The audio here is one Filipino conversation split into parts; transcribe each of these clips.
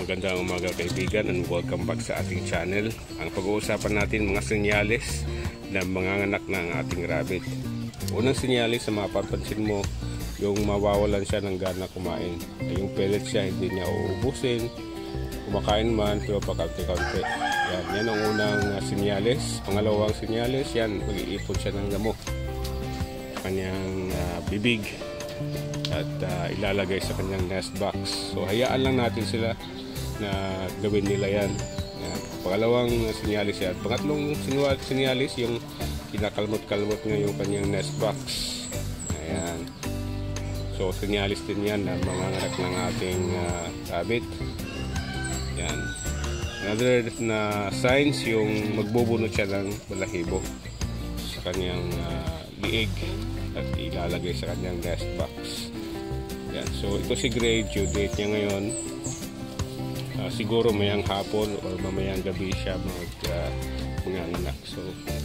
Magandang umaga kaibigan and welcome back sa ating channel. Ang pag-uusapan natin mga senyales na manganganak ng ating rabbit. Unang senyales na mapapansin mo, yung mawawalan siya ng gana kumain. Yung pellet siya hindi niya uubusin, kumakain man pero pakaunti-kaunti. Yan ang unang senyales. Pangalawang senyales, yan, mag-iipon siya ng damo sa kanyang bibig at ilalagay sa kanyang nest box. So hayaan lang natin sila na gawin nila yan. Pangalawang sinyalis yan. Pangatlong sinyalis, yung kinakalmot-kalmot nga yung kanyang nest box. Ayan. So sinyalis din yan na manganganak ng ating rabbit. Yan. Another na signs, yung magbubunot siya ng balahibo sa kanyang liig at ilalagay sa kanyang nest box. Yan. So ito si Gray, due date niya ngayon. Siguro mayang hapon or mamayang gabi siya manganganak. So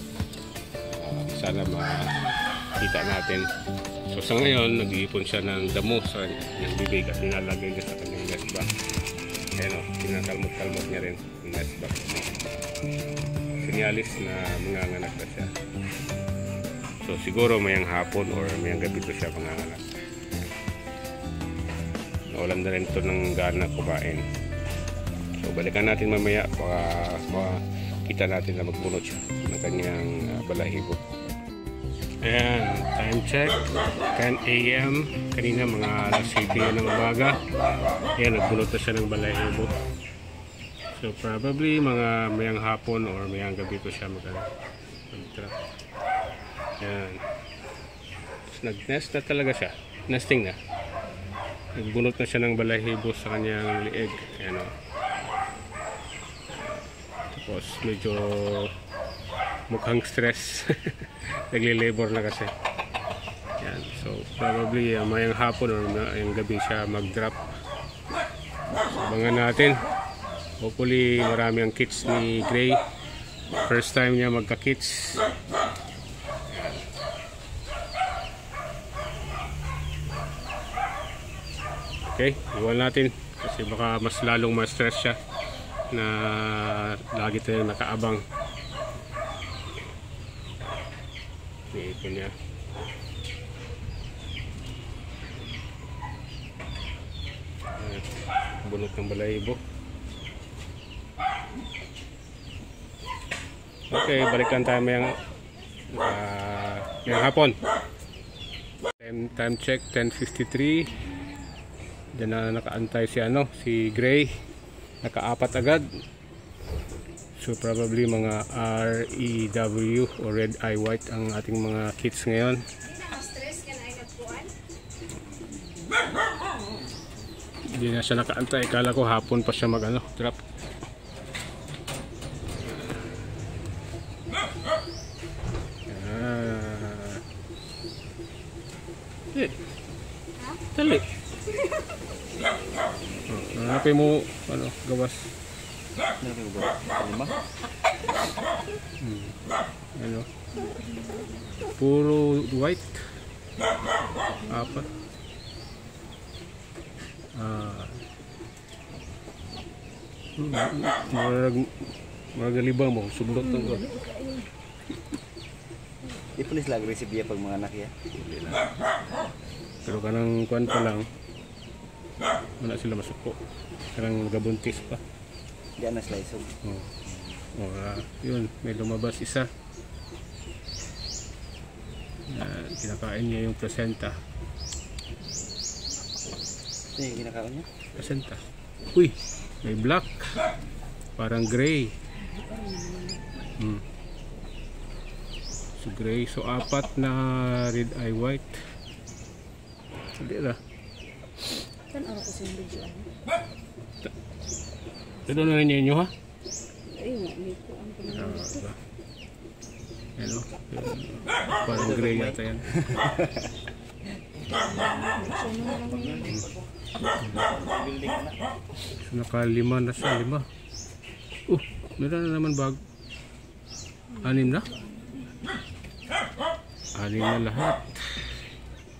sana makita natin. So sa ngayon nag-iipon siya ng damo sa kanyang bibig at nilalagay niya sa kanyang nest box. Ayan o, kinakalmot-kalmot niya rin yung nest box. Sinyalis na manganganak na siya. So siguro mayang hapon or mayang gabi to siya manganganak. Nawalan na rin ito ng gana kumain. So balikan natin mamaya para makita natin na magbunot siya ng kanyang balahibo. Ayan, time check 10 AM. Kanina mga alas 7 ng umaga. Ayan, nagbunot na siya ng balahibo. So probably mga mayang hapon or mayang gabi ko siya mag-trap. Ayan, nag-nest na talaga siya. Nesting na. Nagbunot na siya ng balahibo sa kanyang liig. Ayan o. Tapos medyo mukhang stress. Nagli-labor na kasi. Yan. So probably mayang hapon or mayang gabi siya mag-drop. Abangan natin. Hopefully marami ang kits ni Gray. First time niya magka-kits. Okay, iwan natin kasi baka mas lalong ma-stress siya na lagi tayong nakaabang. Iipon niya. Bunot ng balahibo. Okay, balikan tayo mayang hapon. Time check 10:53. Diyan na nakaantay si Gray. Naka-apat agad. So probably mga REW o Red Eye White ang ating mga kits ngayon. Hindi na siya nakaantay. Kala ko hapon pa siya drop. Dali. Hanapin mo gawas. Puro white. Apat. Maragaliba mo, sublot ng ko. Ipulis lang recipe pag mga anak ya. Pero kanang kuan pa lang. Wala sila masuko. Kanang nagabuntis pa. Diyan na slice. Yun, may lumabas isa. Kinakain niya yung placenta. Yung kinakain niya? Placenta. Uy, may black. Parang gray. So gray. So apat na red eye white. Hindi na. Kan araw ko sa video. Ito na rin inyo ha? Ayun, may po ang pinag-ito. Hello? Parang gray yata yan. So naka-5 na siya, 5. Meron na naman bag. 6 na? 6 na lahat.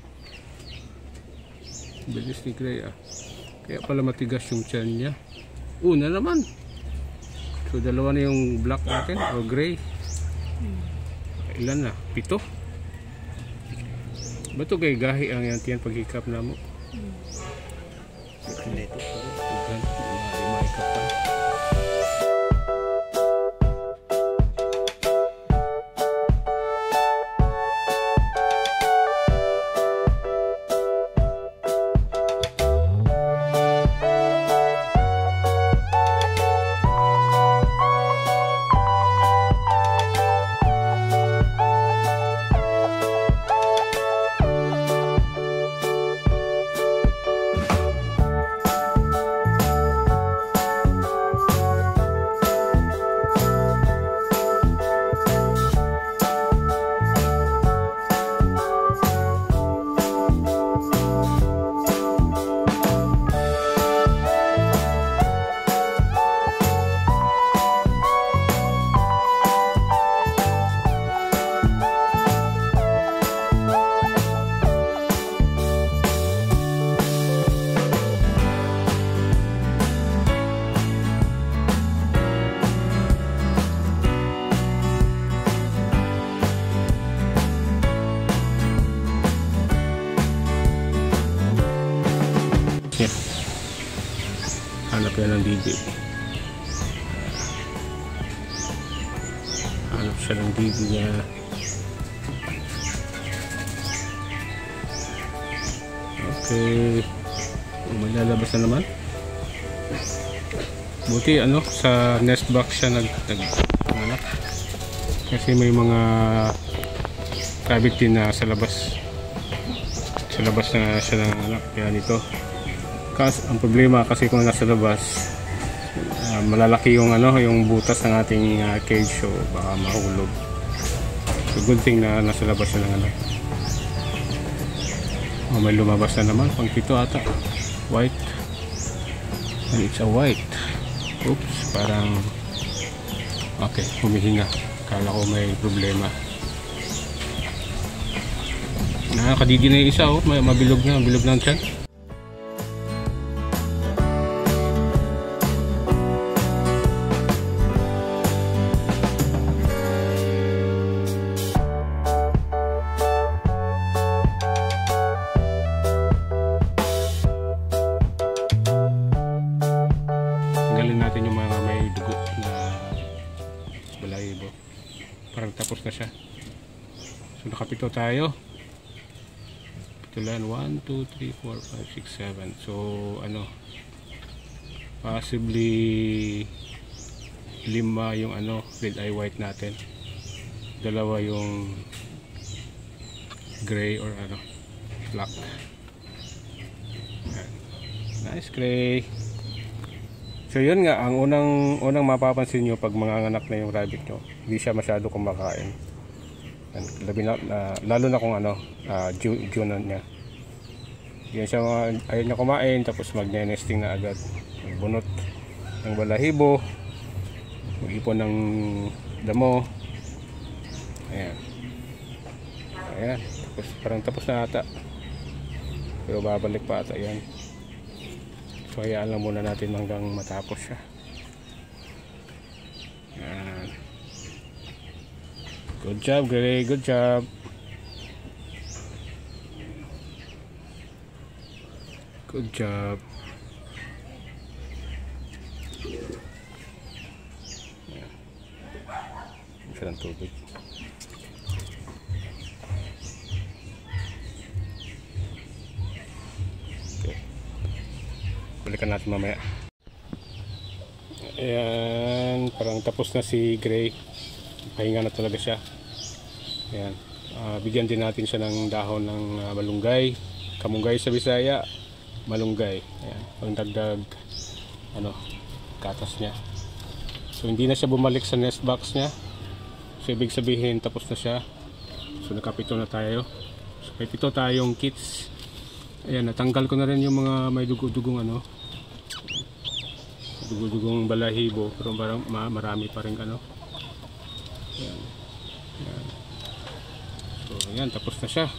Bilis ni Gray ah. Kaya pala matigas yung tiyan niya. Una naman. So dalawa na yung black natin o gray. Ilan na? 7. Bato kay gahi ang yan tiyan paghikap na mo. Dito. Ugan, lima ikap pa. Yeah. Hanap yan ng DB. Hanap siya ng DB niya. Okay. May lalabas na naman. Buti ano, sa nest box siya nag-anak. Kasi may mga cavity na sa labas. Sa labas na siya ng anak. Kaya nito. Ang problema kasi kung nasa labas, malalaki yung yung butas ng ating cage, so baka mahulog. So good thing na nasa labas na ng may lumabas na naman, pang 7 ata, white, and it's a white. Oops, parang okay, humihinga, kala ko may problema. Nakakadidi na yung isa, mabilog na ang tiyan. Tanggalin natin yung mga may dugo na balahibo. Parang tapos na siya. So nakapito tayo. Pitulan 1, 2, 3, 4, 5, 6, 7. So possibly 5 yung red eye white natin. 2 yung gray or black. Nice gray. So yun nga, ang unang mapapansin nyo pag manganganak na yung rabbit nyo, hindi siya masyado kumakain. Lalo na kung June niya. Yan siya, ayaw niya kumain, tapos mag-nesting na agad. Bunot ng balahibo, mag-ipon ng damo. Ayan. Ayan, parang tapos na ata. Pero babalik pa ata yan. So hayaan lang muna natin hanggang matapos siya. Ayan. Good job, Gray. Good job. Good job. Ayan. Siya ng tubig. Balikan natin mamaya. Ayan, parang tapos na si Gray. Pahinga na talaga siya. Ayan. Bigyan din natin siya ng dahon ng malunggay. Kamunggay sa Bisaya, malunggay. Ayan, pangdagdag katas niya. So hindi na siya bumalik sa nest box niya. So ibig sabihin tapos na siya. So nakapito na tayo. So may 7 tayong kits. Ayan, natanggal ko na rin yung mga may dugo-dugong dugo-dugong balahibo, pero marami pa rin Ayan. Ayan. So ayan, tapos na siya.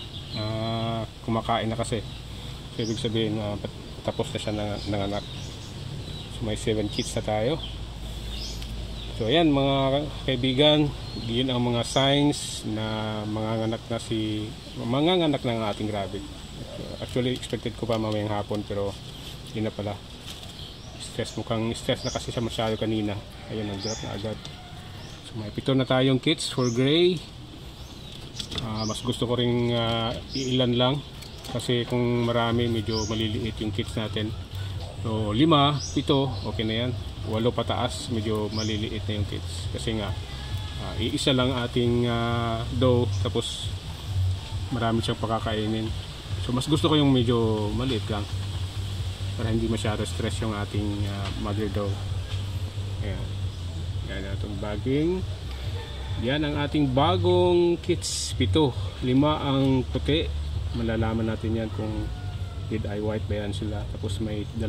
Kumakain na kasi. So ibig sabihin tapos na siya nanganak. So So may 7 kits na tayo. So ayan mga kaibigan, yun ang mga signs na manganganak ng ating rabbit. Actually expected ko pa mamayang hapon, pero yun na pala. Mukhang stress na kasi siya masyado kanina. Ayun, nag-drop na agad. So may 7 na tayong kits for gray. Mas gusto ko ring iilan lang, kasi kung marami medyo maliliit yung kits natin. So 5, 7 okay na yan. 8 pataas medyo maliliit na yung kits, kasi nga iisa lang ating dough, tapos marami siyang pakakainin. So mas gusto ko yung medyo maliit lang para hindi masyado stress yung ating mother dough. Ayan, yan itong bagging. Yan ang ating bagong kits, 7. 5 ang puti, malalaman natin yan kung red eye white ba yan sila. Tapos may 2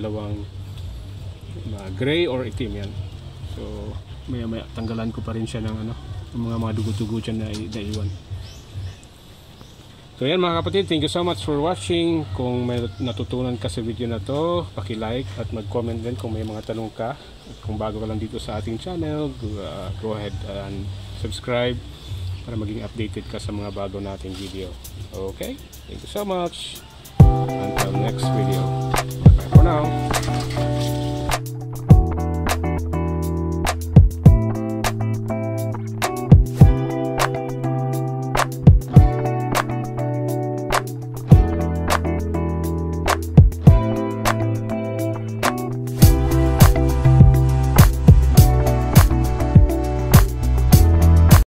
gray or itim yan. So maya tanggalan ko pa rin siya ng mga dugo-dugo dyan na iwan. So yan mga kapatid, thank you so much for watching. Kung may natutunan ka sa video na to, paki-like at mag-comment din kung may mga tanong ka. At kung bago ka lang dito sa ating channel, go ahead and subscribe para maging updated ka sa mga bago nating video. Okay? Thank you so much. Until next video. Bye for now.